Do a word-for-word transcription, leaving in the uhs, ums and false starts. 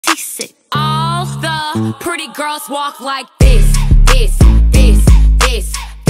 T-sick. All the pretty girls walk like this, this, this, this,